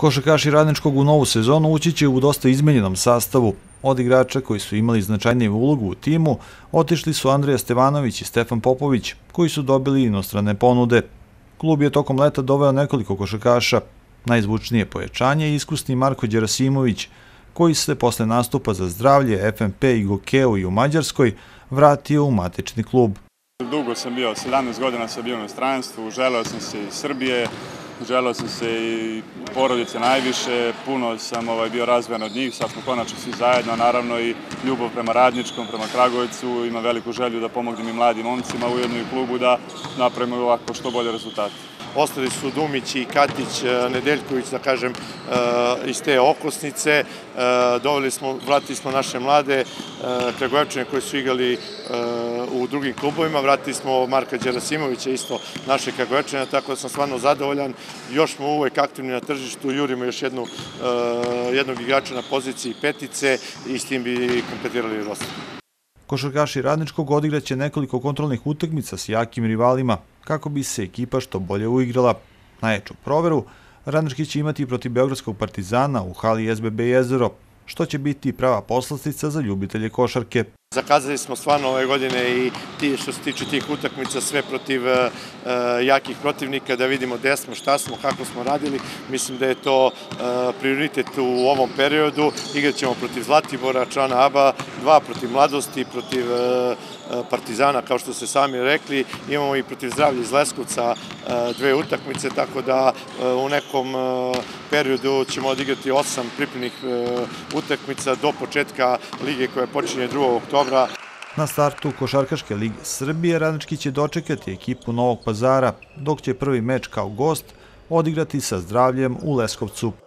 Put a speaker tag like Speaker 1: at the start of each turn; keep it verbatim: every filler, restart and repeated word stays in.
Speaker 1: Košarkaši Radničkog u novu sezonu ući će u dosta izmenjenom sastavu. Od igrača koji su imali značajniju ulogu u timu otišli su Andrija Stevanović i Stefan Popović, koji su dobili inostrane ponude. Klub je tokom leta doveo nekoliko košarkaša. Najzvučnije pojačanje je iskusni Marko Đerasimović, koji se posle nastupa za zdravlje, F M P i Gokeu i u Mađarskoj vratio u matični klub.
Speaker 2: Dugo sam bio, sedamnaest godina sam bio u inostranstvu, želeo sam se iz Srbije, želeo sam se i porodice najviše, puno sam ovaj, bio razvojan od njih, sad smo konačno svi zajedno, naravno i ljubav prema Radničkom, prema Kragujevcu, imam veliku želju da pomognem i mladim momcima, ujedno i klubu da napravimo ovako što bolje rezultate.
Speaker 3: Ostali su Dumić i Katić, Nedeljković, da kažem, iz te okosnice. Doveli smo, vratili smo naše mlade Kragujevčane koji su igrali u drugim klubovima. Vratili smo Marka Đerasimovića, isto naše Kragujevčane, tako da sam stvarno zadovoljan. Još smo uvek aktivni na tržištu, jurimo još jednu, jednog igrača na poziciji petice i s tim bi kompletirali roster.
Speaker 1: Košarkaši Radničkog odigraće nekoliko kontrolnih utakmica s jakim rivalima, kako bi se ekipa što bolje uigrala. Najjaču proveru Radnički će imati protiv Beogradskog Partizana u hali S B B Jezero, što će biti prava poslastica za ljubitelje košarke.
Speaker 3: Zakazali smo stvarno ove godine i ti, što se tiče tih utakmica sve protiv uh, jakih protivnika, da vidimo gde smo, šta smo, kako smo radili. Mislim da je to uh, prioritet u ovom periodu. Igrat ćemo protiv Zlatibora, člana A B A, dva protiv Mladosti, protiv uh, Partizana, kao što ste sami rekli. Imamo i protiv Zdravlja iz Leskovca uh, dve utakmice, tako da uh, u nekom uh, periodu ćemo odigrati osam pripremnih uh, utakmica do početka lige koja počinje drugog oktobra.
Speaker 1: Na startu Košarkaške lige Srbije Radnički će dočekati ekipu Novog Pazara, dok će prvi meč kao gost odigrati sa Zdravljem u Leskovcu.